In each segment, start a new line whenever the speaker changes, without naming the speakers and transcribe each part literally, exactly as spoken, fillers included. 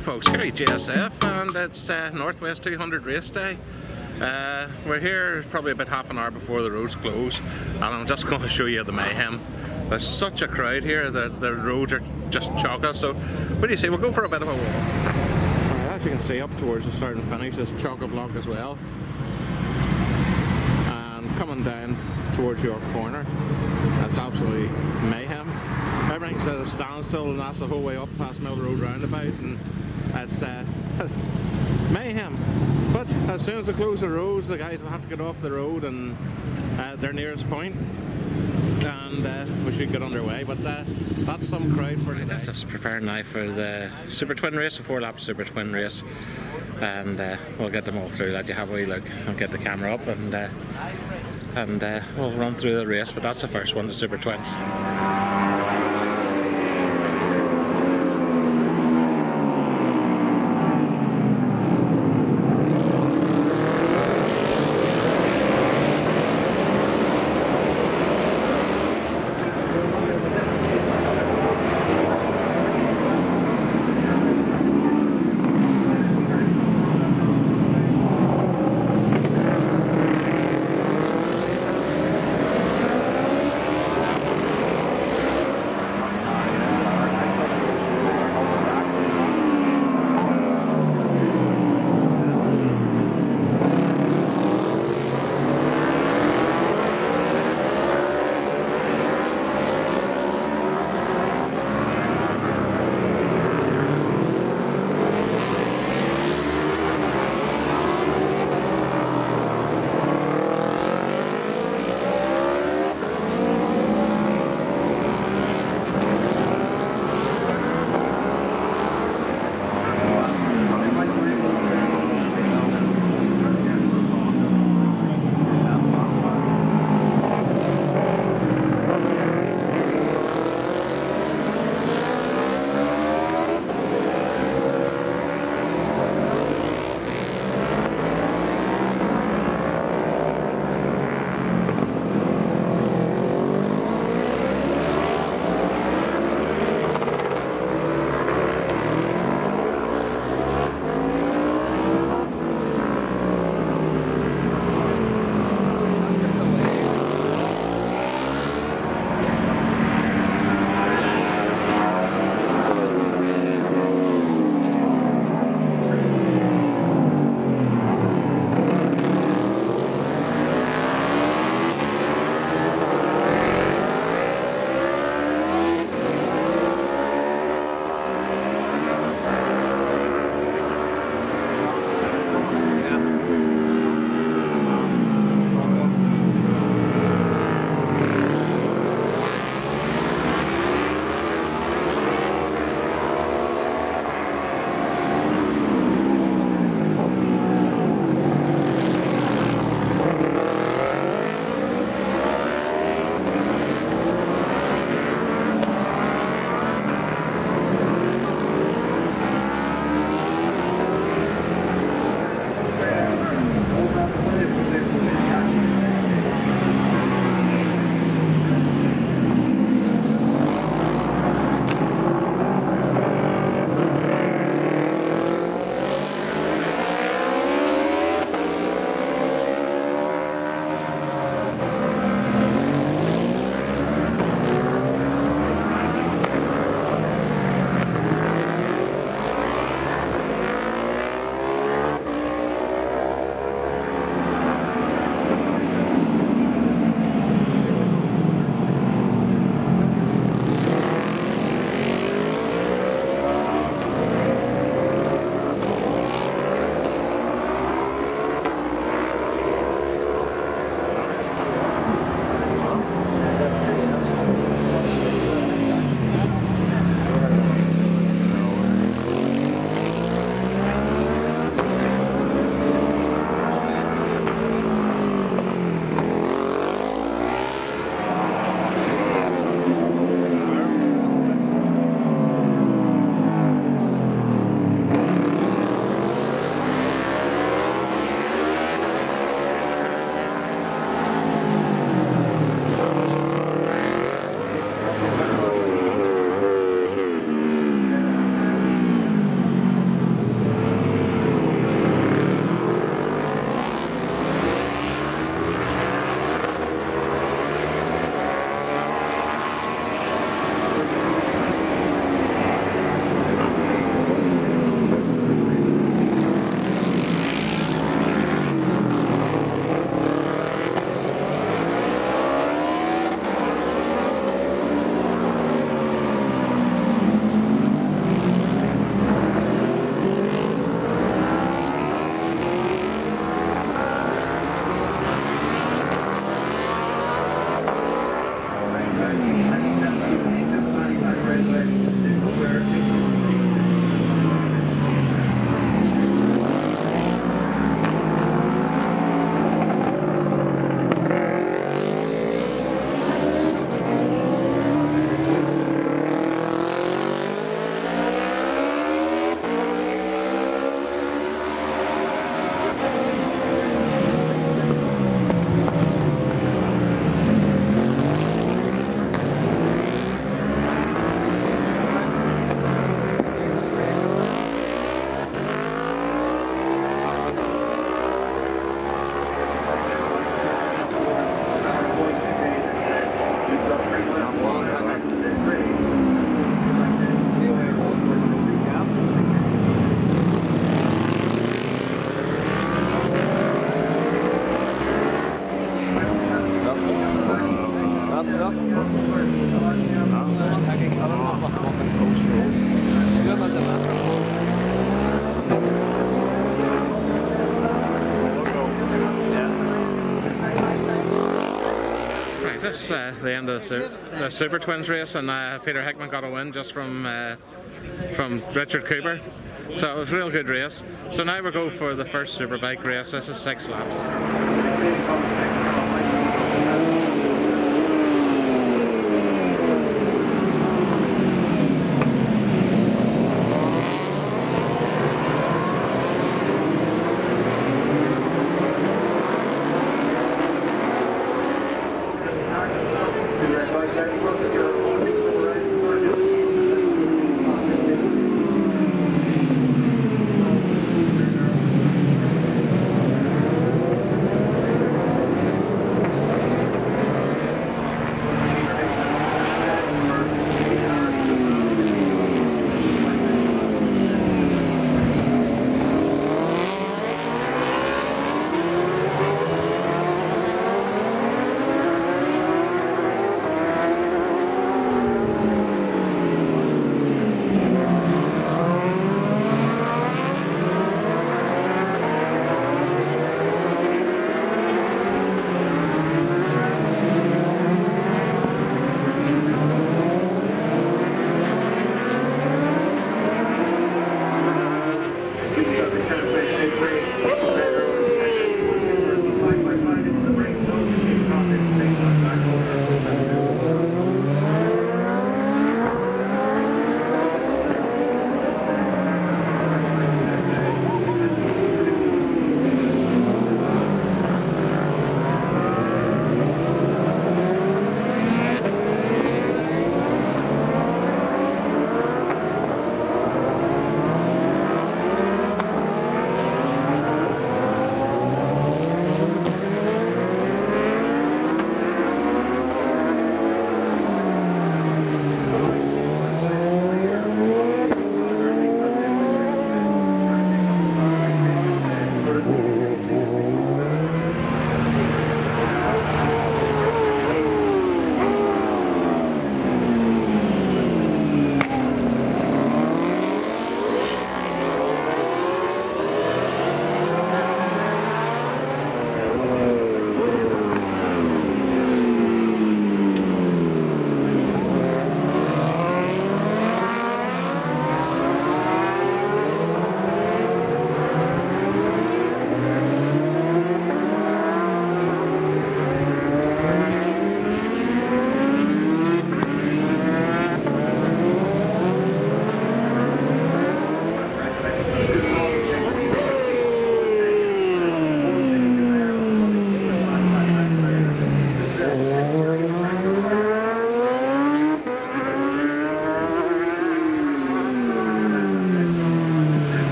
folks, here at J S F, and it's uh, Northwest two hundred race day. Uh, we're here probably about half an hour before the roads close, and I'm just going to show you the mayhem. There's such a crowd here that the roads are just chocker. So what do you say, we'll go for a bit of a walk. Uh, as you can see, up towards the start and finish is chocker block as well, and coming down towards your corner, that's absolutely mayhem. Everything's at a standstill, and that's the whole way up past Mill Road roundabout, and that's, uh, that's mayhem. But as soon as they close the roads, the guys will have to get off the road and uh, their nearest point, and uh, we should get underway. But uh, that's some crowd for today. Let's just prepare now for the Super Twin race, a four-lap Super Twin race, and uh, we'll get them all through. Let you have a wee look and get the camera up, and uh, and uh, we'll run through the race. But that's the first one, the Super Twins. it's uh, the end of the, su the Super Twins race, and uh, Peter Hickman got a win just from uh, from Richard Cooper. So it was a real good race. So now we go for the first Superbike race. This is six laps.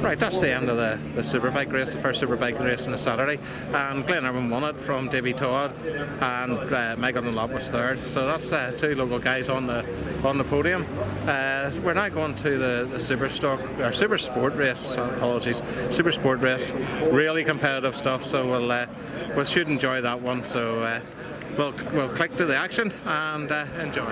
Right, that's the end of the, the Superbike race, the first Superbike race on a Saturday. And Glenarvan won it from Davy Todd, and uh, Michael Dunlop was third. So that's uh, two local guys on the on the podium. Uh, we're now going to the, the Super Stock, or Super Sport race, apologies, Super Sport race. Really competitive stuff, so we'll, uh, we should enjoy that one. So uh, we'll, we'll click to the action and uh, enjoy.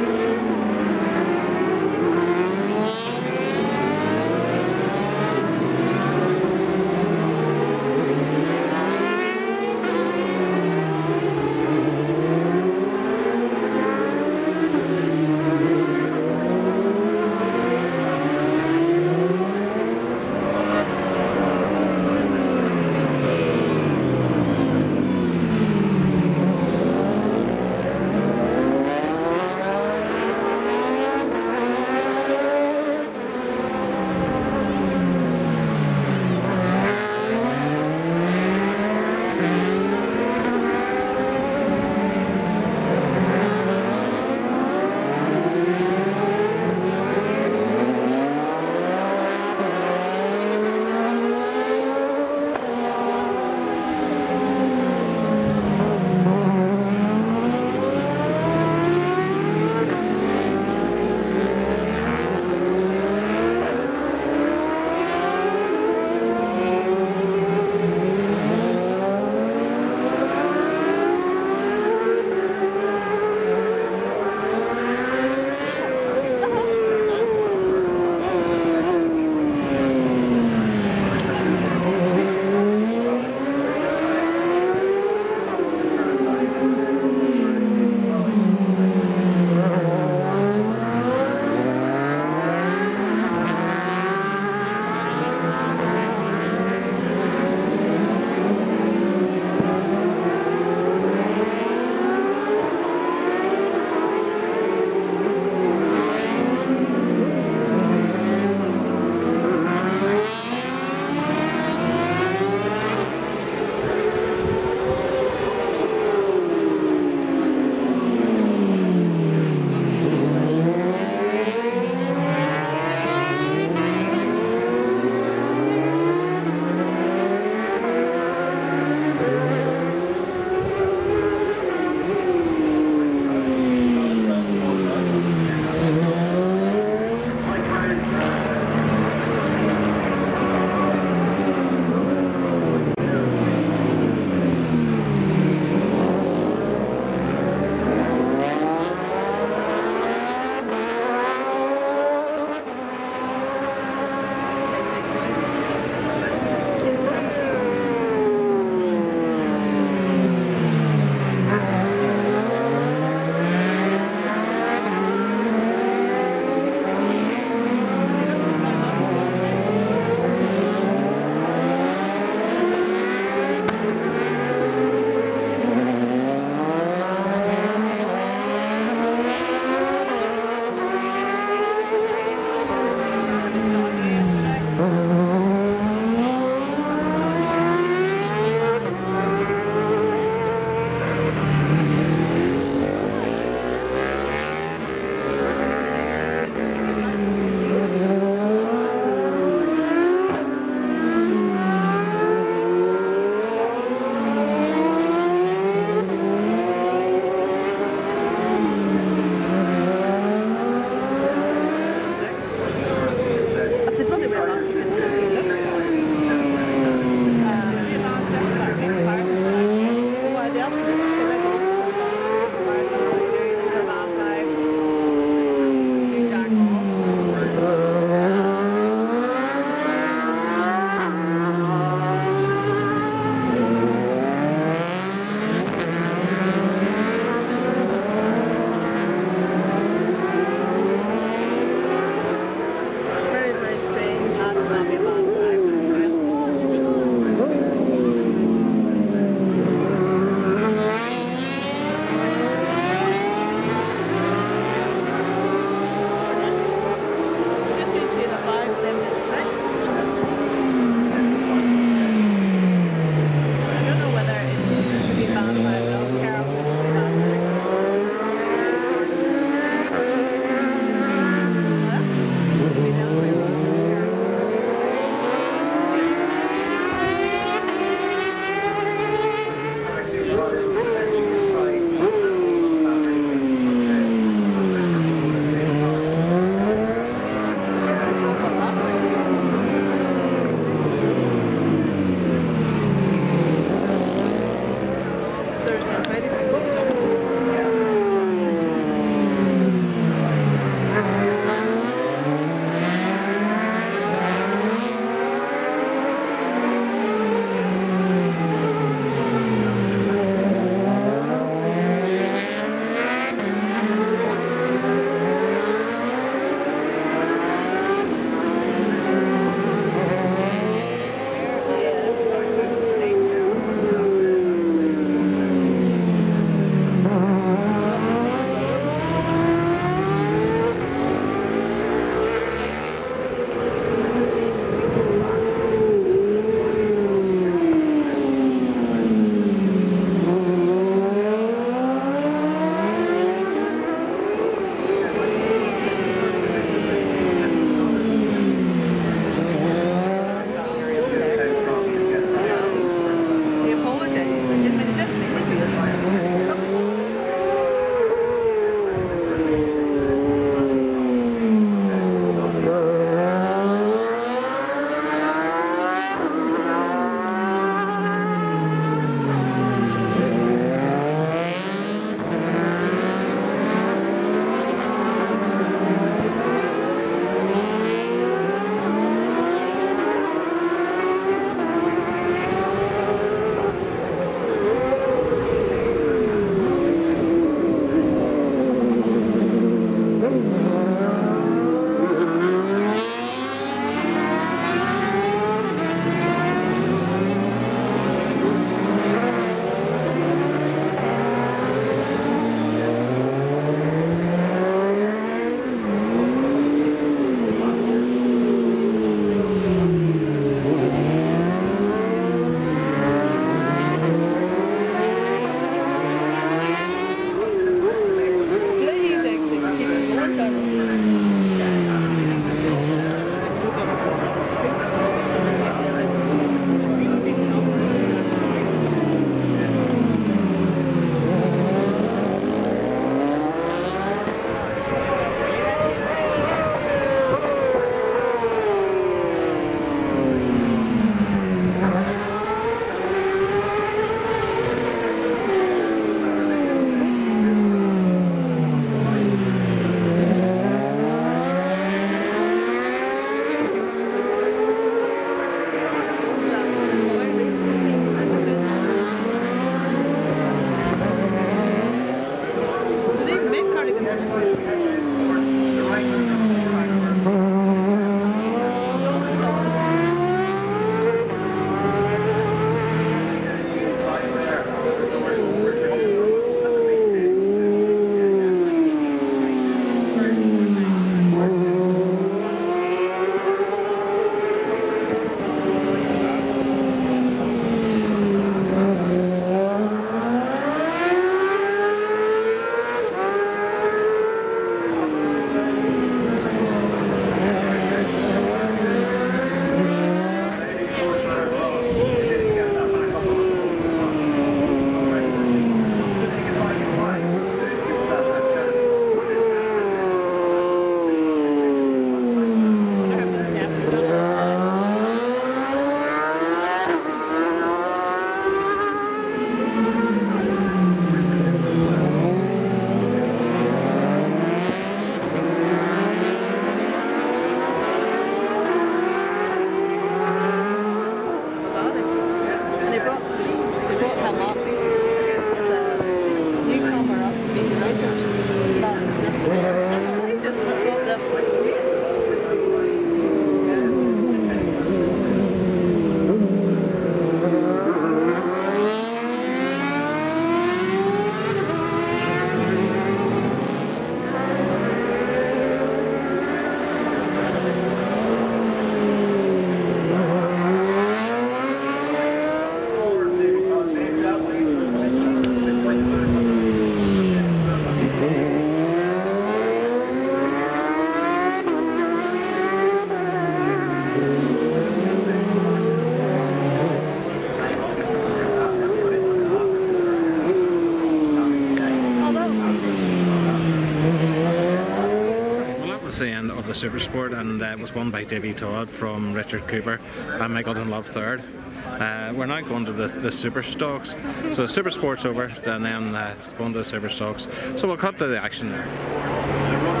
Super Sport, and uh, was won by Davy Todd from Richard Cooper and Michael Dunlop third. Uh, we're now going to the, the Super Stocks. So the Super Sport's over, and then uh, going to the Super Stocks. So we'll cut to the action there.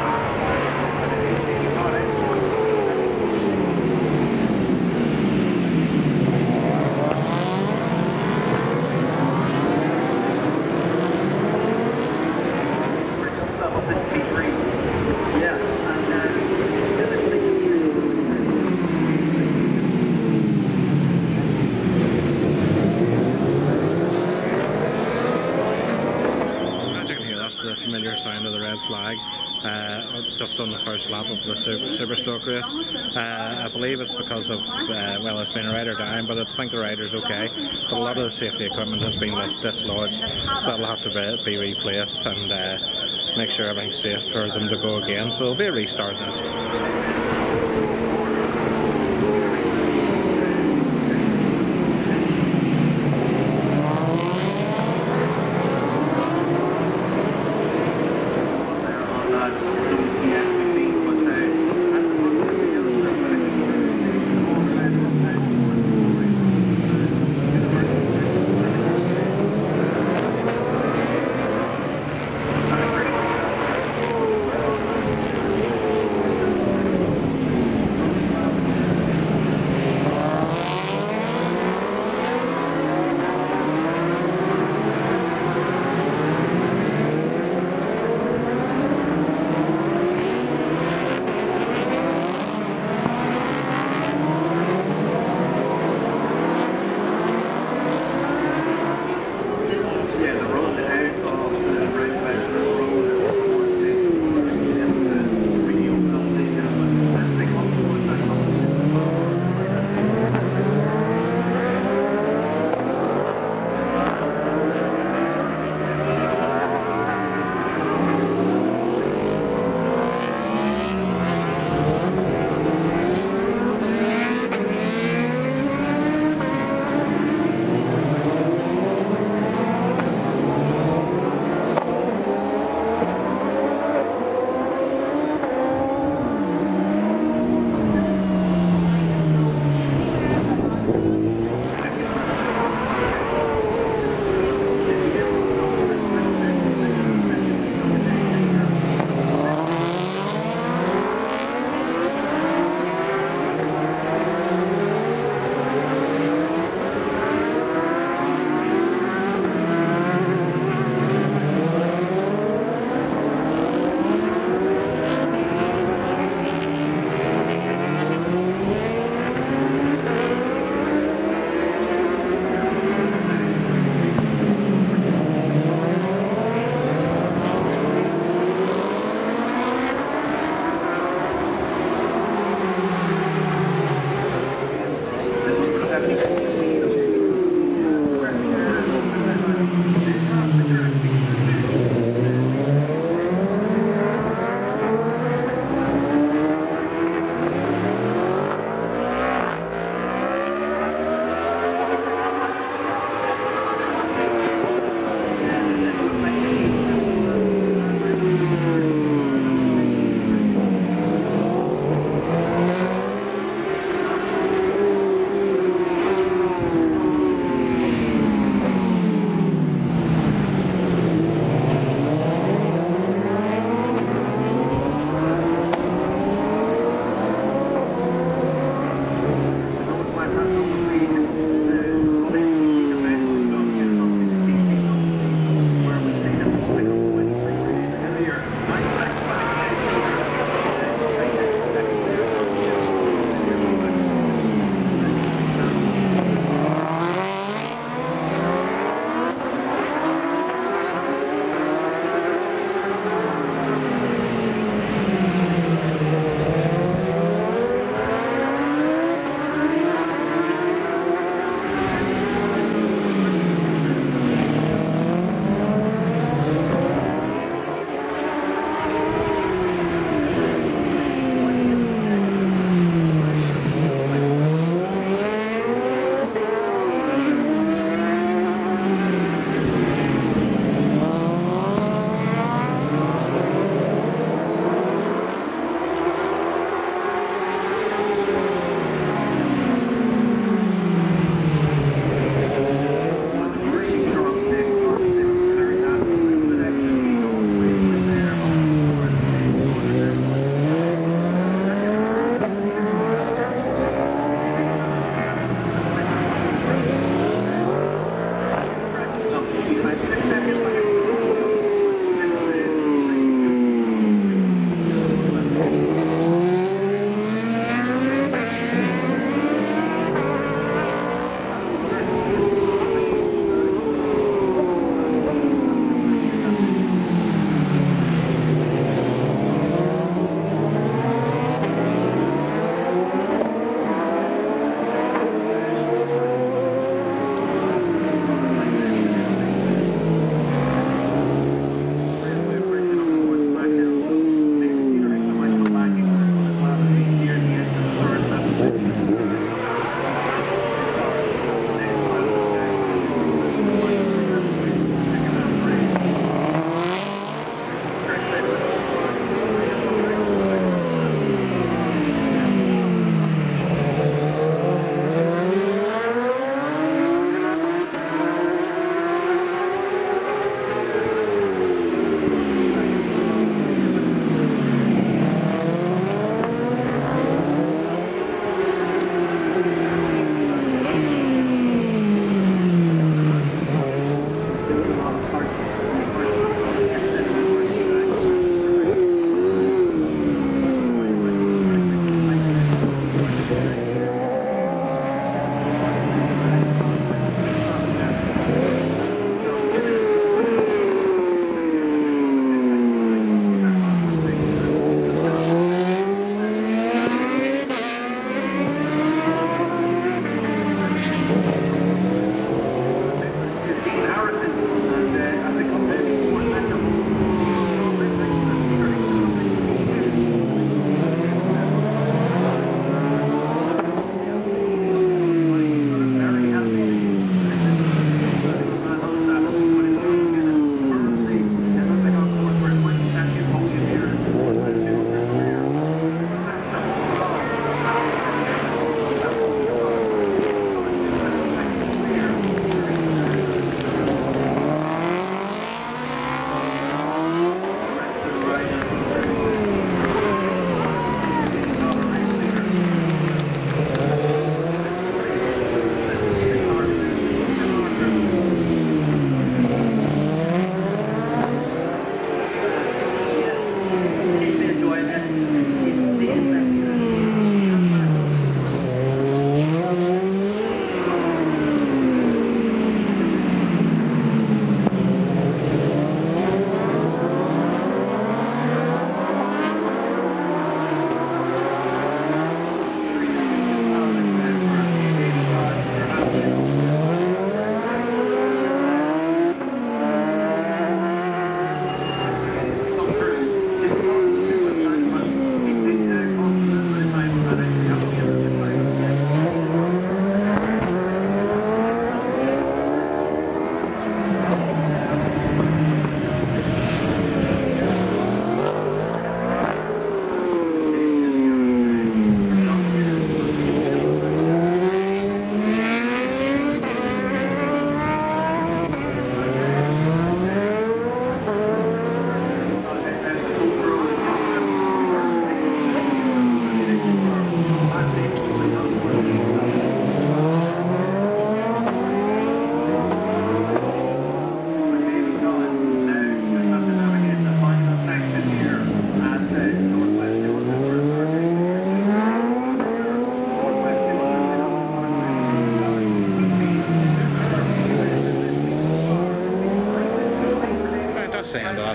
Sound of the red flag uh, just on the first lap of the Super, Super Stock race. Uh, I believe it's because of, uh, well, it's been a rider down, but I think the rider's okay. But a lot of the safety equipment has been dislodged, so it'll have to be replaced and uh, make sure everything's safe for them to go again. So it'll be a restart in this one.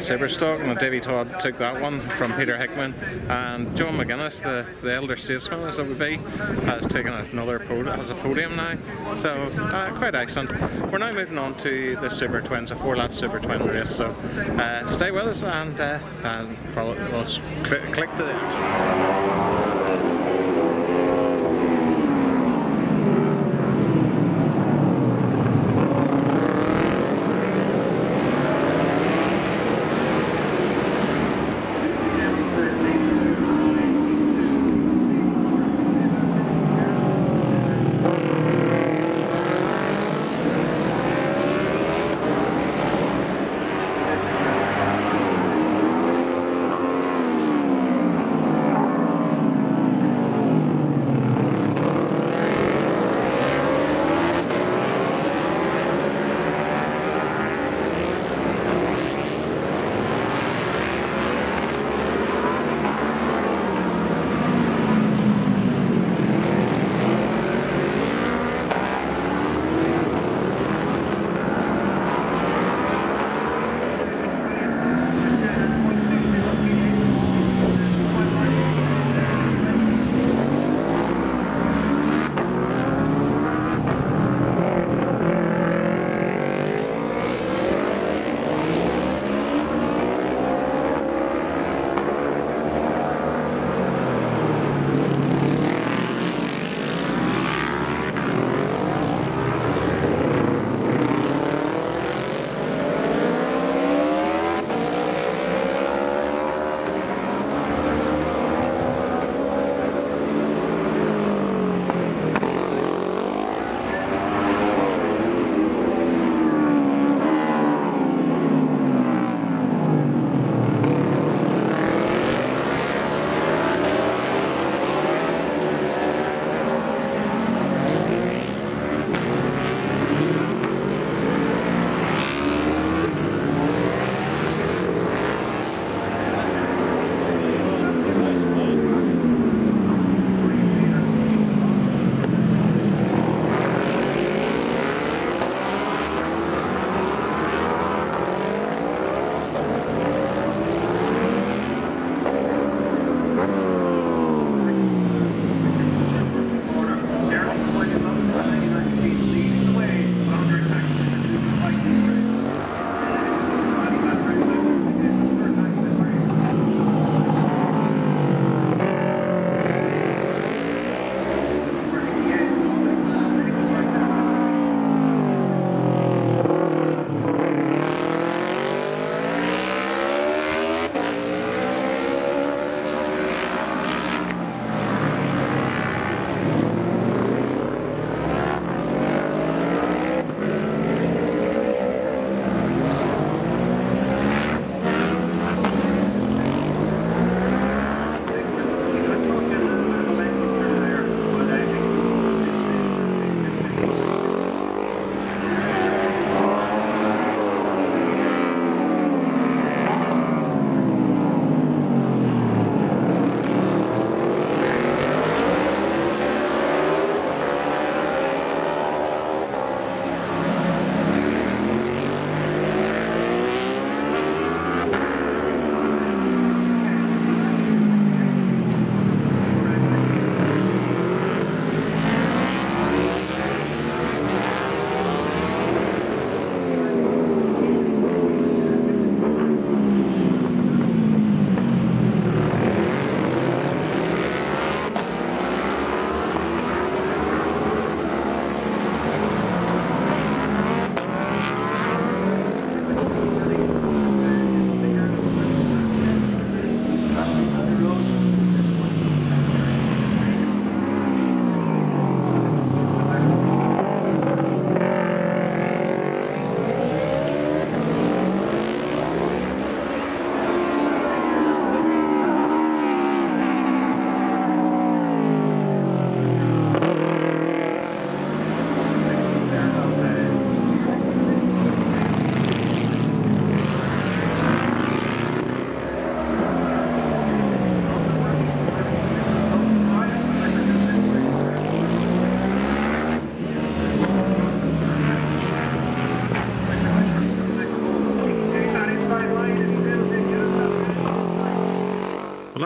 that Superstock, and Davy Todd took that one from Peter Hickman, and John McGuinness, the, the elder statesman as it would be, has taken another pod has a podium now, so uh, quite excellent. We're now moving on to the Super Twins, a four lap Super Twin race, so uh, stay with us and, uh, and follow, we'll cl click to the action.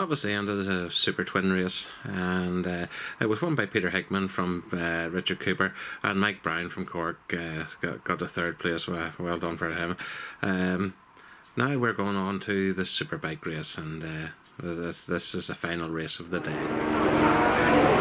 that was the end of the Super Twin race, and uh, it was won by Peter Hickman from uh, Richard Cooper, and Mike Brown from Cork uh, got, got the third place. Well, well done for him. Um, now we're going on to the Superbike race, and uh, this, this is the final race of the day.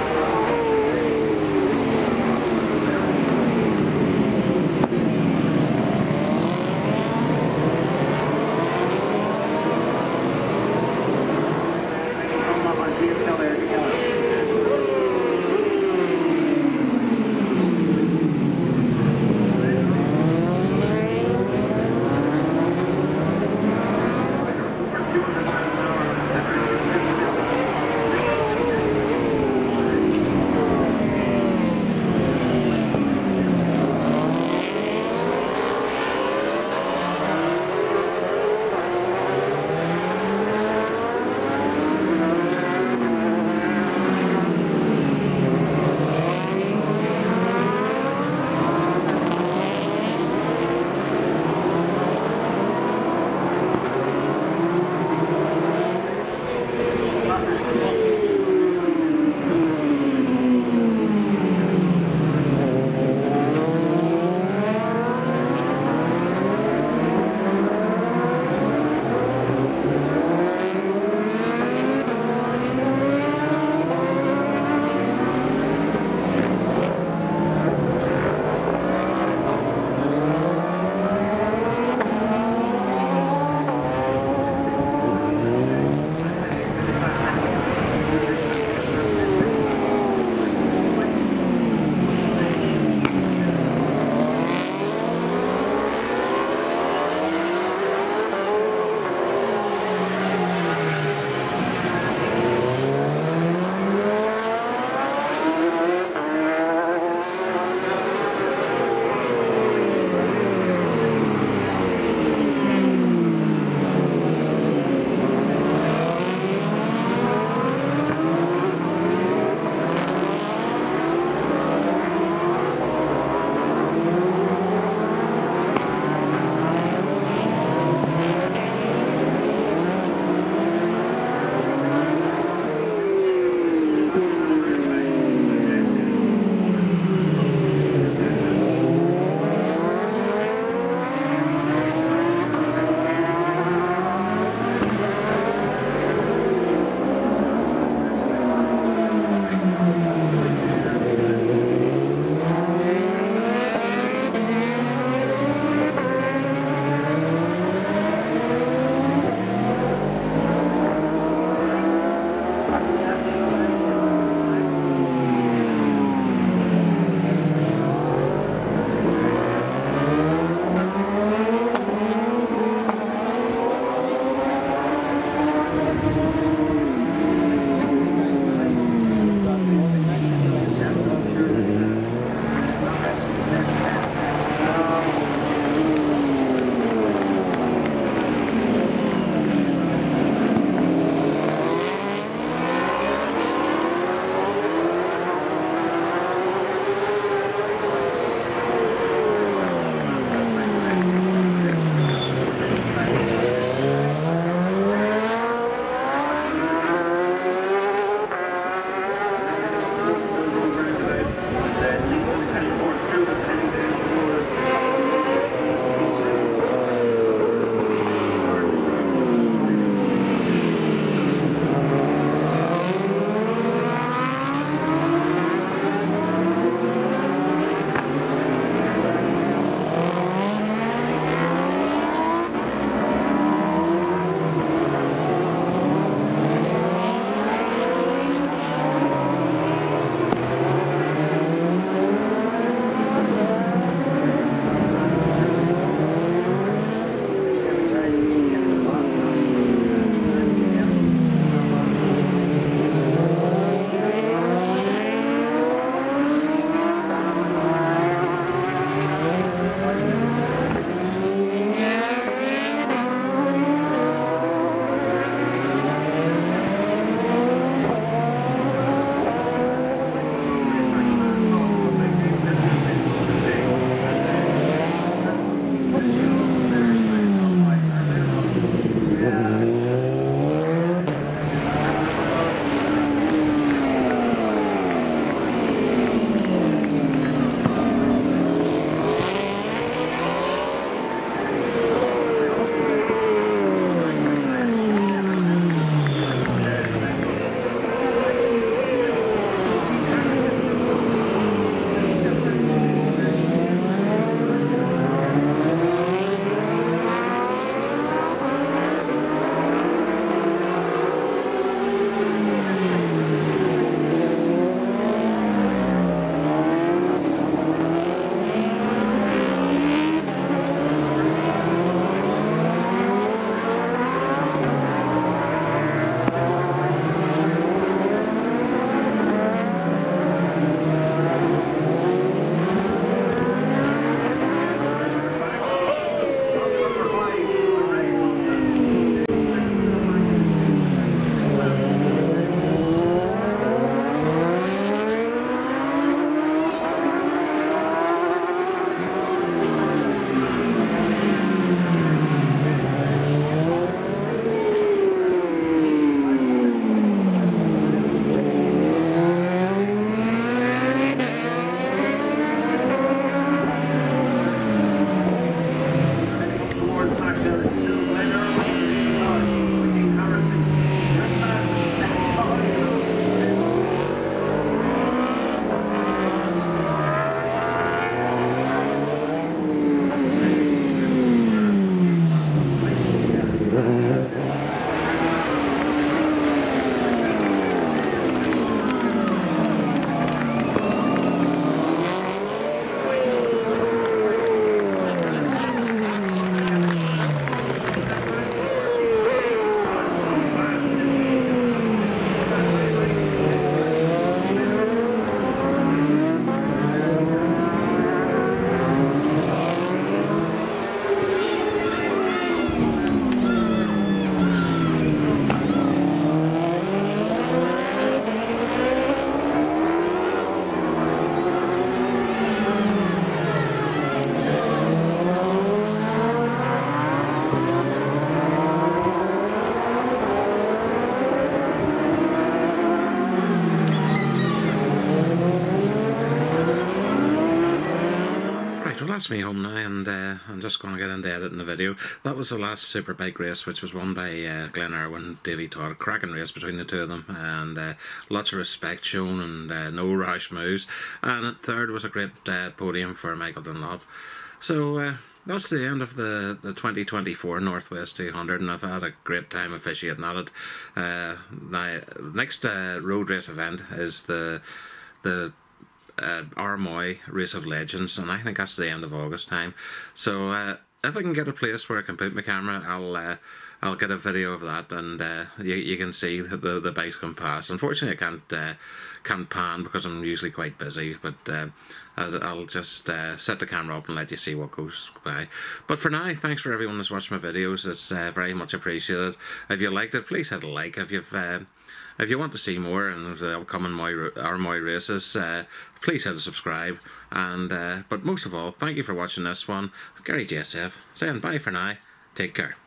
that's me home now, and uh, I'm just going to get into editing the video. That was the last Superbike race, which was won by uh, Glenn Irwin, Davy Todd. Cracking race between the two of them, and uh, lots of respect shown, and uh, no rash moves. And third was a great uh, podium for Michael Dunlop. So uh, that's the end of the, the twenty twenty-four Northwest two hundred, and I've had a great time officiating at it. Uh, now, next uh, road race event is the the uh, Armoy Race of Legends, and I think that's the end of August time. So uh, if I can get a place where I can put my camera, I'll uh, I'll get a video of that, and uh, you, you can see the, the the bikes come past. Unfortunately, I can't uh, can't pan because I'm usually quite busy, but uh, I'll, I'll just uh, set the camera up and let you see what goes by. But for now, thanks for everyone that's watched my videos. It's uh, very much appreciated. If you liked it, please hit a like. If you've uh, if you want to see more and the upcoming Armoy races, uh, please hit a subscribe. And uh, but most of all, thank you for watching this one. Gary J S F saying bye for now. Take care.